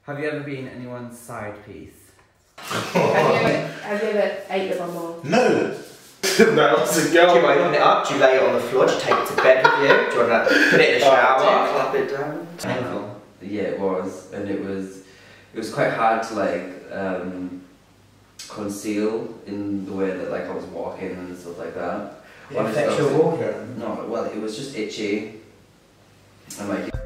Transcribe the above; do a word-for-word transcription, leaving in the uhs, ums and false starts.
Have you ever been anyone's side piece? have, you ever, have you ever ate with my mum? No. No, that's a girl. Do you open it up? Do you lay it on the floor? Do you take it to bed with you? Do you want to put it in the shower? Oh, clap it down? Painful. Yeah, it was, and it was, it was quite hard to like um, conceal in the way that like I was walking and stuff like that. It affects your walking? No, well, it was just itchy, and like.